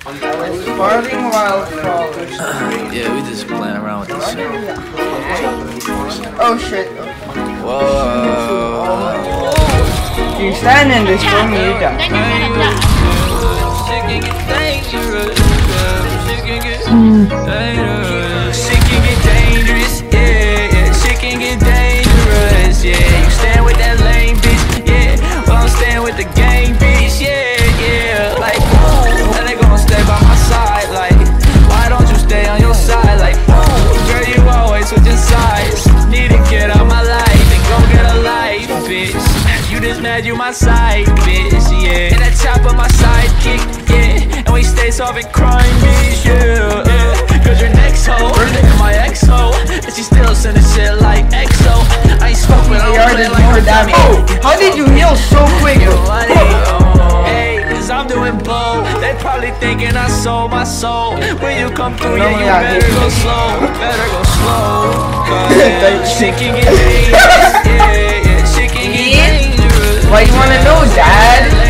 Farming wildflowers. Yeah, we just playing around with this shit. Oh shit. Whoa. You stand in this room, you die. Shit can get dangerous. Shit can get dangerous. Yeah, shit can get dangerous. Yeah, you stand with that lame bitch. Yeah, well I'm staying with the gang bitch. Yeah, like, and they gon' stay by my side. Like, why don't you stay on your side? Like, girl, you always switching sides. Need to get out my life and go get a life, bitch. You just mad, you my side, bitch, yeah. And that chopper, my sidekick, yeah. And we stay solving crime, bitch, yeah. Cause your next hoe, and my ex-hoe, and she still sending shit like EXO. I ain't smoking, I don't play like her damage. Oh, how did you heal so quick? Hey, cause I'm doing blow. They probably thinking I sold my soul. When you come through, yeah, you better go slow. Better go slow. Cause shit can get dangerous, yeah. Shit can get dangerous. Why you wanna know, Dad?